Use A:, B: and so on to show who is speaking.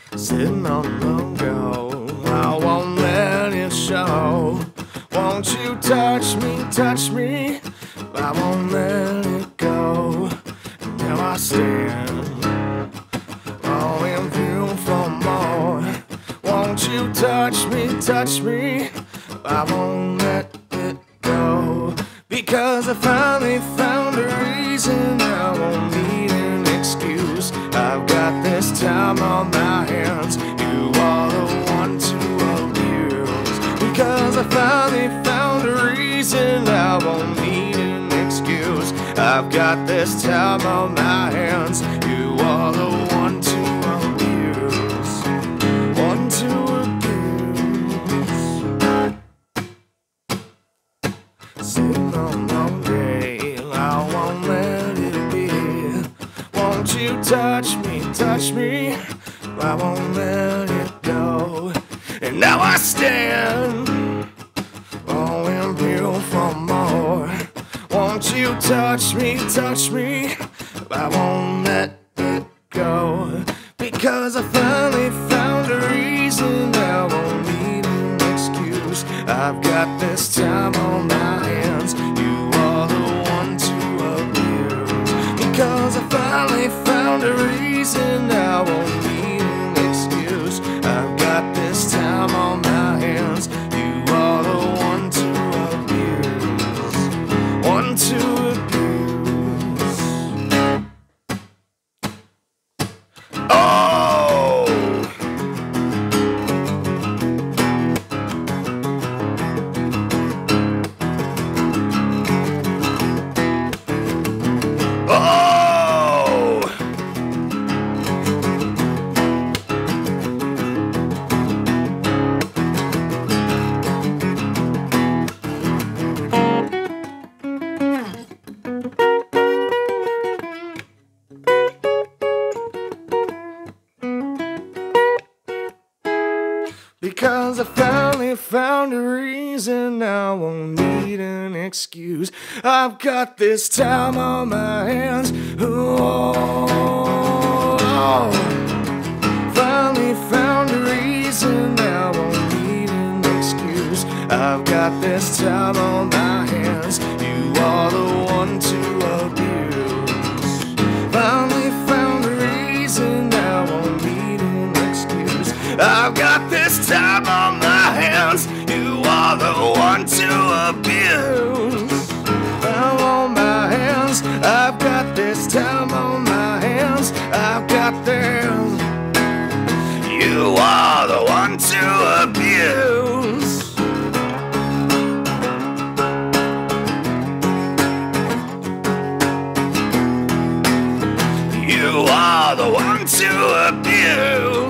A: Sitting on the go, I won't let it show. Won't you touch me, I won't let it go. Now I stand, oh, in view for more. Won't you touch me, I won't let it go. Because I finally found a reason, I won't need an excuse. I've got this time on my hands, you are the one to abuse. Because I finally found a reason, I won't need an excuse. I've got this time on my hands, you are the one to abuse. One to abuse. Sitting on long day, I won't let it be. Won't you touch me, I won't let it go. And now I stand, oh, in view for more. Won't you touch me, I won't let it go. Because I finally found a reason, I won't need an excuse. I've got this time on my hands, you are the one to abuse. Because I finally found a reason, I won't need an excuse. I've got this time on my hands, you are the one to abuse. One to abuse. Oh! Oh! Because I finally found a reason, I won't need an excuse. I've got this time on my hands. Oh, finally found a reason, I won't need an excuse. I've got this time on my hands, you are the one to abuse. Finally found a reason, I won't need an excuse. I've got this time on my hands, you are the one to abuse. I'm on my hands, I've got this time on my hands, I've got this. You are the one to abuse. You are the one to abuse.